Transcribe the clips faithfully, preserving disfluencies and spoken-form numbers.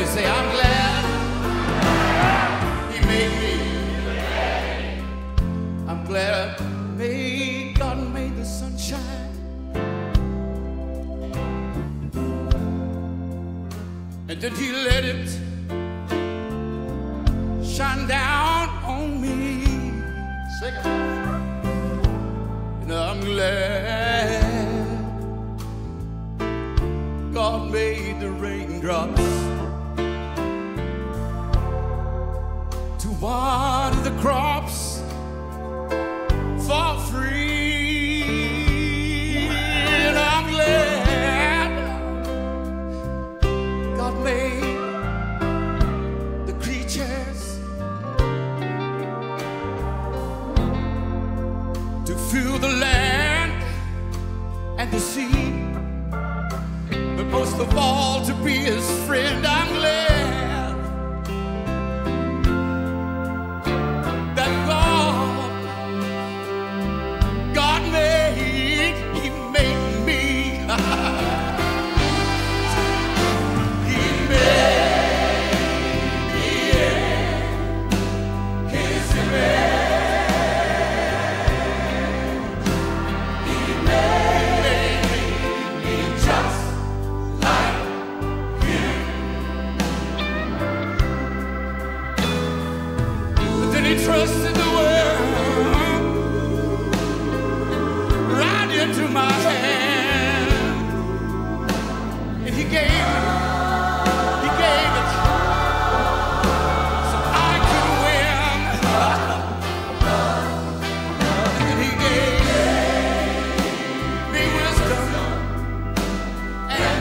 me, say, I'm glad he made me. I'm glad made, God made the sunshine. And then he let it shine down on me. Sing it. And I'm glad God made the raindrops to water the crops for free. And I'm glad God made the creatures to fill the land and the sea, but most of all to be his friend. I'm glad that God, God made, he made me. He made me in his image. Trusted the world right into my hand, and he gave it, he gave it so I could win. And he gave me wisdom and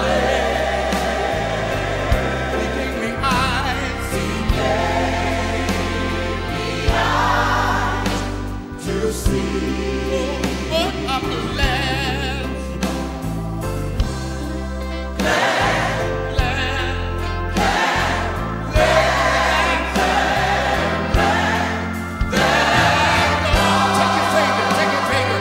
knowledge. He gave me eyes. He to see, but I'm glad, glad, glad, glad, glad, glad, glad. Oh, take your finger, take your finger.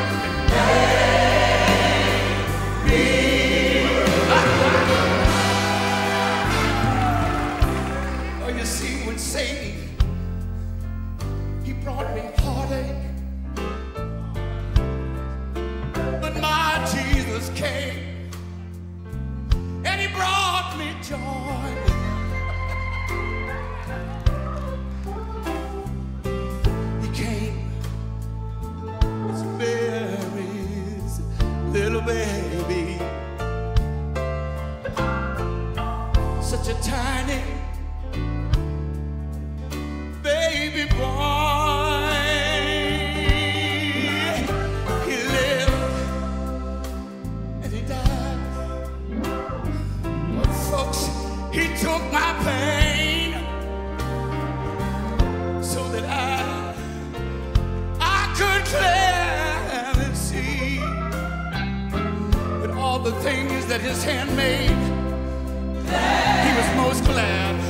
Made me. Oh, you see, when Satan, he brought me heartache, Jesus came and he brought me joy. He came as Mary's little baby, such a tiny baby boy. He took my pain so that I, I could clearly see with all the things that his hand made. He was most glad